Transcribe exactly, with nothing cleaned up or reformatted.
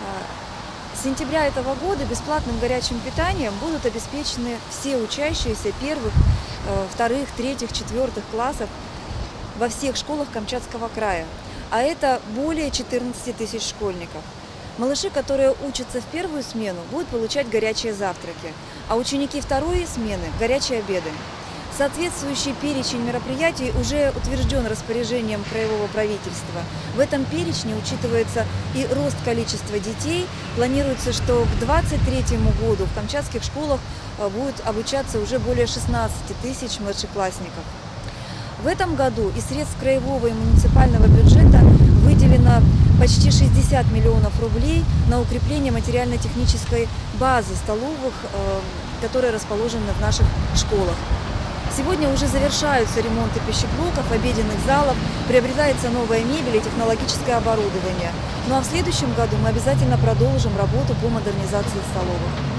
С сентября этого года бесплатным горячим питанием будут обеспечены все учащиеся первых, вторых, третьих, четвертых классов во всех школах Камчатского края. А это более четырнадцати тысяч школьников. Малыши, которые учатся в первую смену, будут получать горячие завтраки, а ученики второй смены – горячие обеды. Соответствующий перечень мероприятий уже утвержден распоряжением краевого правительства. В этом перечне учитывается и рост количества детей. Планируется, что к две тысячи двадцать третьему году в камчатских школах будет обучаться уже более шестнадцати тысяч младшеклассников. В этом году из средств краевого и муниципального бюджета выделено почти шестьдесят миллионов рублей на укрепление материально-технической базы столовых, которые расположены в наших школах. Сегодня уже завершаются ремонты пищеблоков, обеденных залов, приобретается новая мебель и технологическое оборудование. Ну а в следующем году мы обязательно продолжим работу по модернизации столовых.